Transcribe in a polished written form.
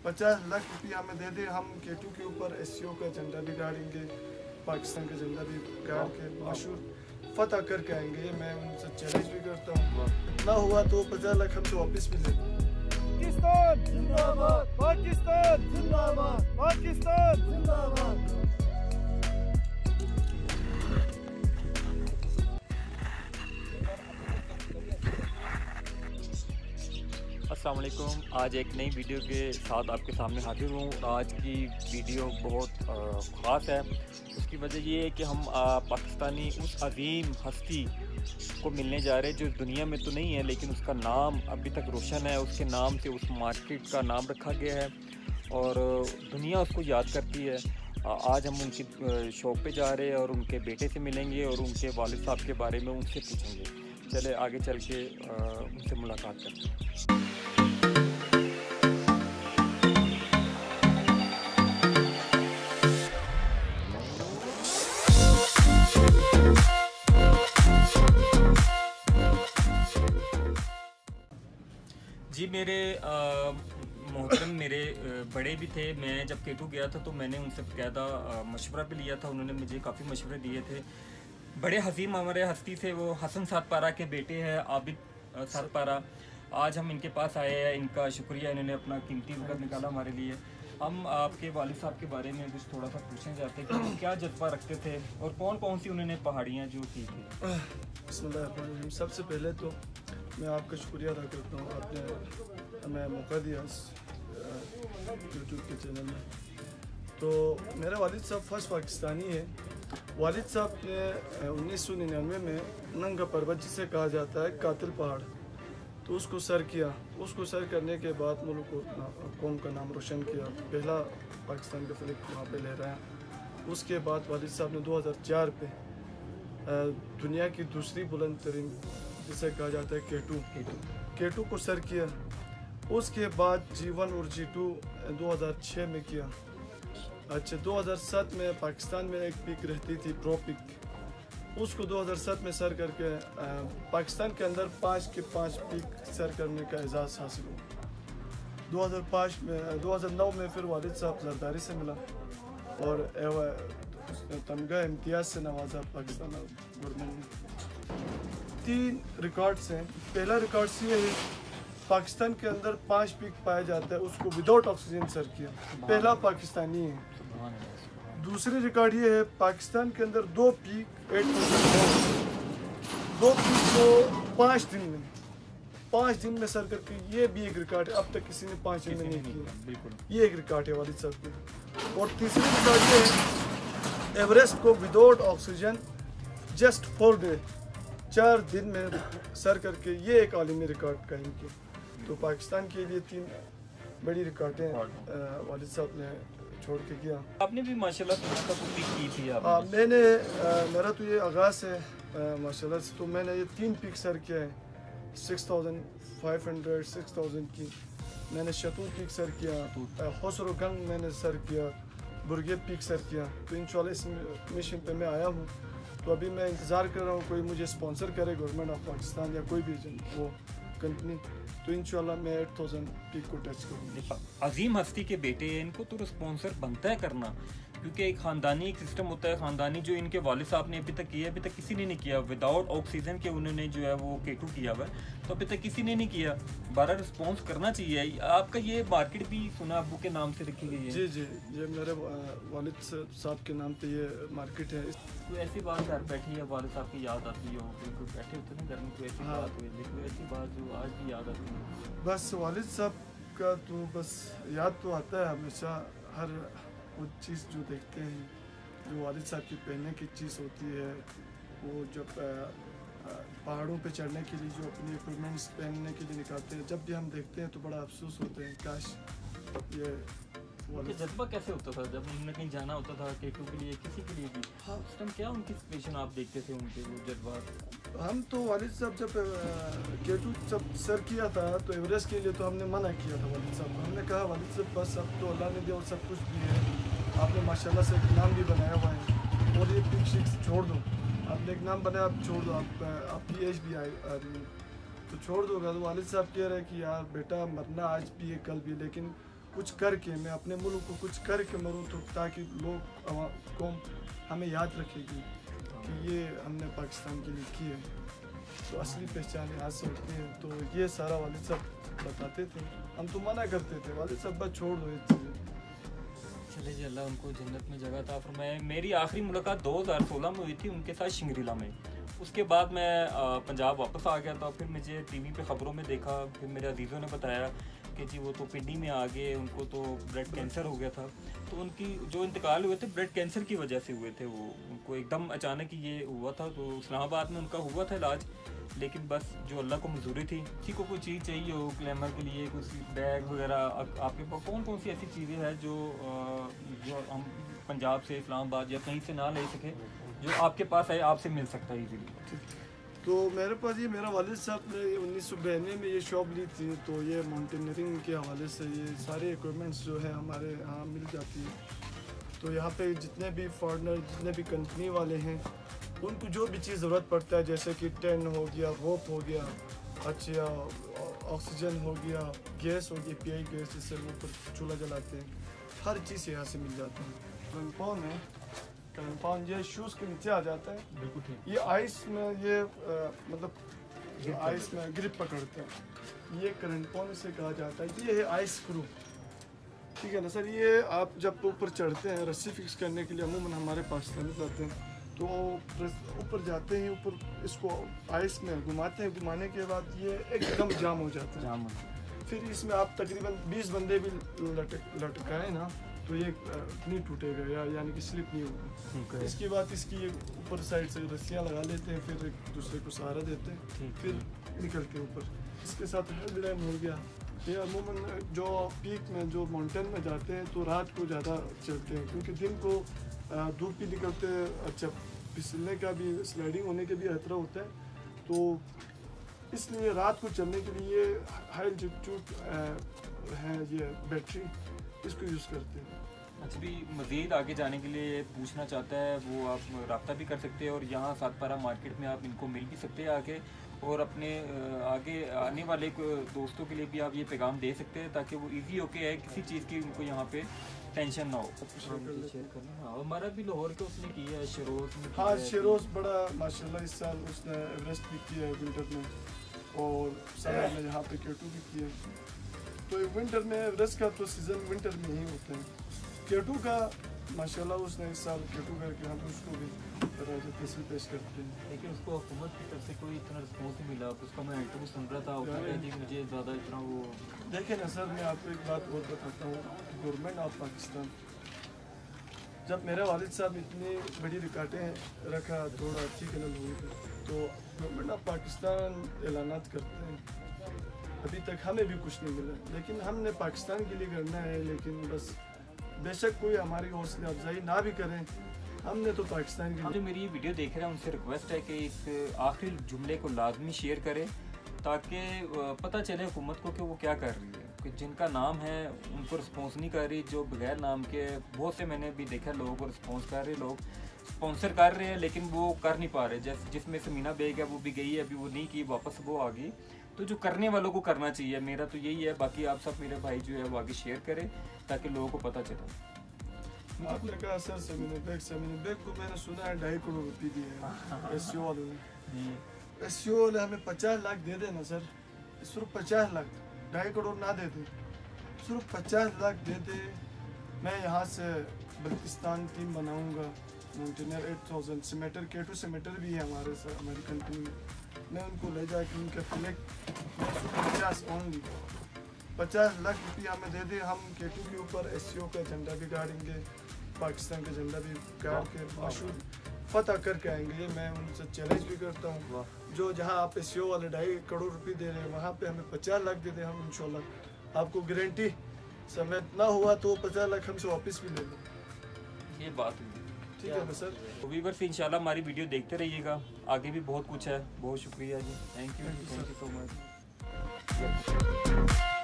50 लाख रुपया हमें दे दे, हम केटू के ऊपर SCO का झंडा भी गाड़ेंगे, पाकिस्तान का झंडा भी गाड़ के मशहूर फतह करके आएंगे। मैं उनसे चैलेंज भी करता हूँ, ना हुआ तो 50 लाख हमसे वापस भी ले। पाकिस्तान जिंदाबाद, पाकिस्तान जिंदाबाद, पाकिस्तान जिंदाबाद। अस्सलाम वालेकुम। आज एक नई वीडियो के साथ आपके सामने हाजिर हूँ। आज की वीडियो बहुत ख़ास है। उसकी वजह ये है कि हम पाकिस्तानी उस अजीम हस्ती को मिलने जा रहे हैं जो दुनिया में तो नहीं है लेकिन उसका नाम अभी तक रोशन है। उसके नाम से उस मार्केट का नाम रखा गया है और दुनिया उसको याद करती है। आज हम उनकी शॉप पे जा रहे हैं और उनके बेटे से मिलेंगे और उनके वालिद साहब के बारे में उनसे पूछेंगे। चले आगे चल के उनसे मुलाकात करते हैं। जी मेरे मोहतरम मेरे बड़े भी थे। मैं जब केटू गया था तो मैंने उनसे बाकायदा मशवरा भी लिया था। उन्होंने मुझे काफ़ी मशवरे दिए थे। बड़े हसीम हमारे हस्ती थे, वो हसन सातपारा के बेटे हैं आबिद सातपारा। आज हम इनके पास आए हैं, इनका शुक्रिया, इन्होंने अपना कीमती वक्त निकाला हमारे लिए। हम आपके वालिद साहब के बारे में कुछ थोड़ा सा पूछना चाहते हैं कि वो क्या जज्बा रखते थे और कौन कौन सी उन्होंने पहाड़ियाँ जो की थी। बिस्मिल्लाह। सबसे पहले तो मैं आपका शुक्रिया अदा करता हूँ, आपने हमें मौका दिया यूट्यूब के चैनल में। तो मेरे वालिद साहब फर्स्ट पाकिस्तानी है। वालिद साहब ने 1999 में नंगा पर्वत जिसे कहा जाता है कातिल पहाड़, तो उसको सर किया। उसको सर करने के बाद मुल्क को कौम का नाम रोशन किया, पहला पाकिस्तान का फ्लैग वहाँ पे लहराया। उसके बाद वालिद साहब ने 2004 पे दुनिया की दूसरी बुलंद तरीन जिसे कहा जाता है केटू को सर किया। उसके बाद G1 और G2 2006 में किया। अच्छा, 2007 में पाकिस्तान में एक पीक रहती थी प्रो पीक, उसको 2007 में सर करके पाकिस्तान के अंदर 5 के 5 पीक सर करने का एजाज़ हासिल हुआ। 2009 में फिर वालिद साहब जरदारी से मिला और तमगा इम्तियाज़ से नवाजा पाकिस्तान गवर्नमेंट ने। 3 रिकॉर्ड्स हैं। पहला रिकॉर्ड ये है पाकिस्तान के अंदर 5 पीक पाया जाता है, उसको विदाउट ऑक्सीजन सर किया, पहला पाकिस्तानी है। दूसरी रिकॉर्ड ये है पाकिस्तान के अंदर 2 पीक 2 पीक को 5 दिन में सर करके, ये भी एक रिकॉर्ड है। अब तक किसी ने 5 दिन में नहीं किया, ये एक रिकॉर्ड है वालिद साहब के। और तीसरी रिकॉर्ड ये है एवरेस्ट को विदाउट ऑक्सीजन जस्ट 4 डे 4 दिन में सर करके, ये एक आलमी रिकॉर्ड कायम किया। तो पाकिस्तान के लिए 3 बड़ी रिकॉर्डें वालिद साहब ने छोड़ के किया। आपने भी माशाल्लाह पिक की थी आपने। मैंने मेरा तो ये आगाज़ है माशाल्लाह से, तो मैंने ये 3 पिक सर किया है। 6500 6000 की मैंने शतूर पिक सर किया, होसरोगंग मैंने सर किया, बुरगे पिक सर किया। तो इंशाल्लाह इस मिशन पे मैं आया हूँ। तो अभी मैं इंतज़ार कर रहा हूँ कोई मुझे स्पॉन्सर करे, गवर्नमेंट ऑफ पाकिस्तान या कोई भी वो कंपनी, तो इंशाल्लाह मैं 8000 पीक को टच करूँगा। अजीम हस्ती के बेटे हैं, इनको तो स्पॉन्सर बनता है करना, क्योंकि एक ख़ानदानी एक सिस्टम होता है। ख़ानदानी जो इनके वालिद साहब ने अभी तक किया, अभी तक किसी ने नहीं किया। विदाउट ऑक्सीजन के उन्होंने जो है वो केटू किया हुआ है, तो अभी तक किसी ने नहीं किया। 12 रिस्पॉन्स करना चाहिए। आपका ये मार्केट भी सुना अबू के नाम से रखी गई है? जी, ये मेरे वालिद साहब के नाम पे ये मार्केट है। कोई ऐसी बात घर बैठी है वालिद साहब की याद आती हो, कोई बैठे होते ना घर में, कोई ऐसी बात हुई, लेकिन ऐसी बात जो आज भी याद आती है? बस वालिद साहब का तो बस याद तो आता है हमेशा, हर वो चीज़ जो देखते हैं, जो वालिद साहब की पहनने की चीज़ होती है, वो जब पहाड़ों पे चढ़ने के लिए जो अपनी इक्विपमेंट्स पहनने के लिए निकालते हैं, जब भी हम देखते हैं तो बड़ा अफसोस होता है, काश ये जज्बा कैसे होता था जब उन्होंने कहीं जाना होता था केटू के लिए, किसी के लिए भी? हाँ, उस टाइम क्या उनकी सिचुएशन आप देखते थे, उनके वो जज्बात? हम तो वालिद साहब जब केटू जब सर किया था तो एवरेस्ट के लिए तो हमने मना किया था वालिद साहब। हमने कहा वालिद साहब बस अब तो अल्लाह ने दिया और सब कुछ भी है, आपने माशाल्लाह से एक नाम भी बनाया हुआ है और ये पिक शिक छोड़ दो, आपने एक नाम बनाया, आप छोड़ दो, आपकी एज भी आ रही है तो छोड़ दो। तो वालिद साहब कह रहे हैं कि यार बेटा मरना आज भी है कल भी, लेकिन कुछ करके, मैं अपने मुल्क को कुछ करके मरूँ, तो ताकि लोग कौम हमें याद रखेगी कि ये हमने पाकिस्तान के लिए की है, तो असली पहचान यहाँ से होती है। तो ये सारा वालिद साहब बताते थे, हम तो मना करते थे, वालिद साहब बस छोड़ दो ये चीज़ें। चले जी, अल्लाह उनको जन्नत में जगह था फरमाए। मेरी आखिरी मुलाकात 2016 में हुई थी उनके साथ शिंगरीला में। उसके बाद मैं पंजाब वापस आ गया था। फिर मुझे टीवी पे ख़बरों में देखा, फिर मेरे अजीज़ों ने बताया कि जी वो तो पिंडी में आ गए, उनको तो ब्लड कैंसर हो गया था। तो उनकी जो इंतकाल हुए थे ब्लड कैंसर की वजह से हुए थे, वो उनको एकदम अचानक ही ये हुआ था। तो इस्लामाबाद में उनका हुआ था इलाज, लेकिन बस जो अल्लाह को मंजूरी थी। किसी को कोई चीज़ चाहिए हो ग्लैमर के लिए, कुछ बैग वगैरह, आपके पास कौन कौन सी ऐसी चीज़ें हैं जो हम पंजाब से, इस्लामाबाद या कहीं से ना ले सके, जो आपके पास है, आपसे मिल सकता है इजीली? तो मेरे पास ये मेरा वालिद साहब ने 1992 में ये शॉप ली थी, तो ये माउंटेनियरिंग के हवाले से ये सारे इक्विपमेंट्स जो है हमारे यहाँ मिल जाती है। तो यहाँ पे जितने भी फॉरेनर, जितने भी कंपनी वाले हैं, उनको जो भी चीज़ ज़रूरत पड़ता है, जैसे कि टेन हो गया, रोप हो गया, अच्छा ऑक्सीजन हो गया, गैस हो गई, पीआई गैस जिससे वो ऊपर चूल्हा जलाते हैं, हर चीज़ यहाँ से मिल जाती है। कंपाउंड है, कंपाउंड ये शूज़ के नीचे आ जाता है, बिल्कुल ठीक। ये आइस में ये मतलब आइस में ग्रिप पकड़ते हैं, ये करंट पॉन से कहा जाता है। ये है आइस स्क्रू, ठीक है ना सर। ये आप जब ऊपर चढ़ते हैं रस्सी फिक्स करने के लिए, अमूमन हमारे पाकिस्तानी जाते हैं, तो ऊपर जाते हैं, ऊपर इसको आइस में घुमाते हैं, घुमाने के बाद ये एकदम जाम हो जाता है। फिर इसमें आप तकरीबन 20 बंदे भी लटकाएं ना, तो ये नहीं टूटेगा यानी कि स्लिप नहीं होगा। इसके बाद इसकी ये ऊपर साइड से रस्सियाँ लगा लेते हैं, फिर एक दूसरे को सहारा देते हैं, फिर निकलते हैं ऊपर। इसके साथ डैम हो गया। ये अमूमन जो पीक में, जो माउंटेन में जाते हैं, तो रात को ज़्यादा चलते हैं, क्योंकि दिन को धूप भी निकलते, अच्छा फिसलने का भी, स्लाइडिंग होने का भी खतरा होता है। तो इसलिए रात को चलने के लिए हाई एल्टीट्यूड है ये बैटरी, इसको यूज़ करते हैं। अच्छा, भी मज़ीद आगे जाने के लिए पूछना चाहता है वो आप रब्ता भी कर सकते हैं, और यहाँ सातपारा मार्केट में आप इनको मिल भी सकते हैं आके, और अपने आगे आने वाले दोस्तों के लिए भी आप ये पैगाम दे सकते हैं, ताकि वो इजी होके है, किसी चीज़ की उनको यहाँ पे टेंशन ना हो। शेयर करना। हाँ, हमारा भी लाहौर के उसने किया है, शेरोज़ में। हाँ, शेरोज़ बड़ा माशाल्लाह इस साल उसने एवरेस्ट भी किया है विंटर में, और समर में यहाँ पे K2 भी किया है। तो विंटर में एवरेस्ट का तो सीज़न विंटर में ही होता है। K2 का माशाल्लाह उसने इस साल K2 करके हम उसको भी तहसील पेश करते हैं। लेकिन उसको हुकूमत की तरफ से कोई इतना रिस्पॉन्स नहीं मिला। उसका मैं इंटरव्यू सुन रहा था, जी मुझे ज़्यादा इतना वो। देखिए ना सर, मैं आपको एक बात और बताता हूँ, गवर्नमेंट ऑफ पाकिस्तान, जब मेरे वालिद साहब इतनी बड़ी रिकॉर्डें रखा थोड़ा अच्छी कनल हुई थी, तो गवर्नमेंट ऑफ पाकिस्तान ऐलानात करते हैं, अभी तक हमें भी कुछ नहीं मिला। लेकिन हमने पाकिस्तान के लिए करना है, लेकिन बस बेशक कोई हमारी हौसला अफजाई ना भी करें, हमने तो पाकिस्तान के लिए। जो मेरी ये वीडियो देख रहे हैं उनसे रिक्वेस्ट है कि इस आखिरी जुमले को लाजमी शेयर करें, ताकि पता चले हुकूमत को कि वो क्या कर रही है। कि जिनका नाम है उनको रिस्पॉन्स नहीं कर रही, जो बगैर नाम के बहुत से मैंने भी देखा लोगों को रिस्पॉन्स कर रहे, लोग स्पॉन्सर कर रहे हैं, लेकिन वो कर नहीं पा रहे। जैसे जिसमें समीना बेग है वो भी गई है, अभी वो नहीं की, वापस वो आ गई। तो जो करने वालों को करना चाहिए, मेरा तो यही है। बाकी आप सब मेरे भाई जो है वो आगे शेयर करें, ताकि लोगों को पता चले। आपने कहा सर समीना बेग को मैंने सुना है 2.5 करोड़ रुपये दिए हैं SEO वालों ने। SEO वाले हमें 50 लाख दे देना सर, सिर्फ 50 लाख, 2.5 करोड़ ना दे दे, सिर्फ 50 लाख दे दे। मैं यहाँ से बल्तिस्तान टीम बनाऊँगा, माउंटेनियर 8000 सीमेटर, K2 सीमेटर भी है हमारे साथ, हमारी कंपनी में। मैं उनको ले जाकर उनका फ्लैग 50 लाख रुपया हमें दे दे, हम K2 के ऊपर SEO का झंडा भी गाड़ेंगे, पाकिस्तान का झंडा भी गाड़ के मशहूर फतह करके आएंगे। ये मैं उनसे चैलेंज भी करता हूँ, जो जहाँ आप SEO वाले 2.5 करोड़ रुपये दे रहे हैं, वहाँ पे हमें 50 लाख दे दें, हम इंशाल्लाह आपको गारंटी, समय ना हुआ तो 50 लाख हमसे वापस भी ले लें। ये बात हुई, ठीक है ना सर। तो व्यूअर्स इंशाल्लाह हमारी वीडियो देखते रहिएगा, आगे भी बहुत कुछ है। बहुत शुक्रिया जी, थैंक यू सो मच।